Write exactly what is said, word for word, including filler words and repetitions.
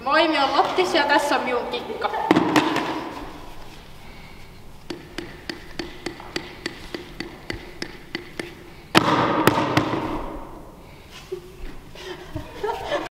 Moi, minä on Lottis ja tässä on minun kikka.